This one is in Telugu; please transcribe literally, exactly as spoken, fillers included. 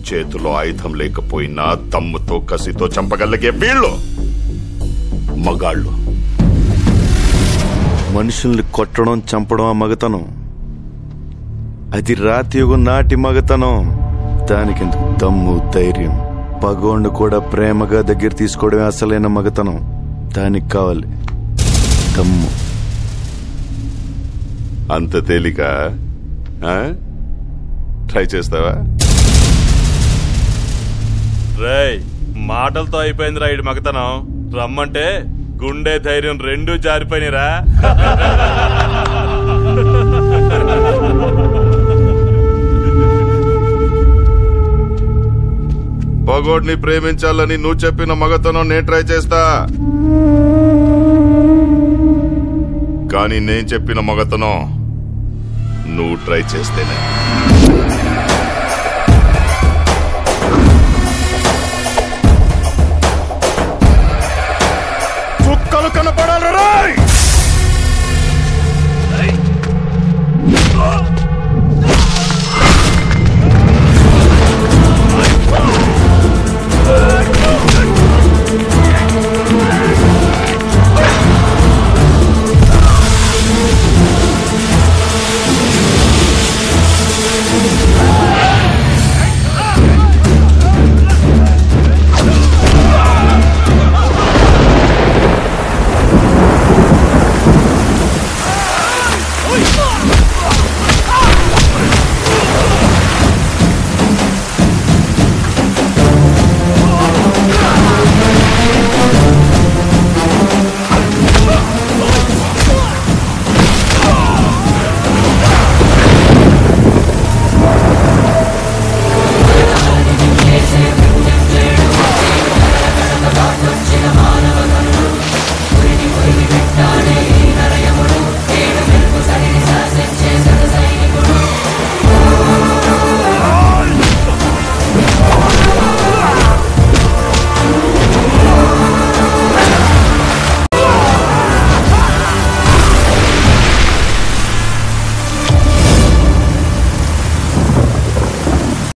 చేతిలో ఆయుధం లేకపోయినా దమ్ముతో కసితో చంపగలిగే వీళ్ళు మగాళ్ళు. మనుషుల్ని కొట్టడం చంపడం ఆ మగతనం. అది రాతి యుగం నాటి మగతనం. దానికెందుకు దమ్ము ధైర్యం? పగోండు కూడా ప్రేమగా దగ్గర తీసుకోవడమే అసలైన మగతనం. దానికి కావాలి దమ్ము. అంత తేలిక? ట్రై చేస్తావా? రేయ్, మాటలతో అయిపోయింది రా ఇడి మగతనం. రమ్మంటే గుండె ధైర్యం రెండూ జారిపోయినరా. పగోడ్ని ప్రేమించాలని నువ్వు చెప్పిన మగతనం నేను ట్రై చేస్తా, కానీ నేను చెప్పిన మగతనం నువ్వు ట్రై చేస్తేనే.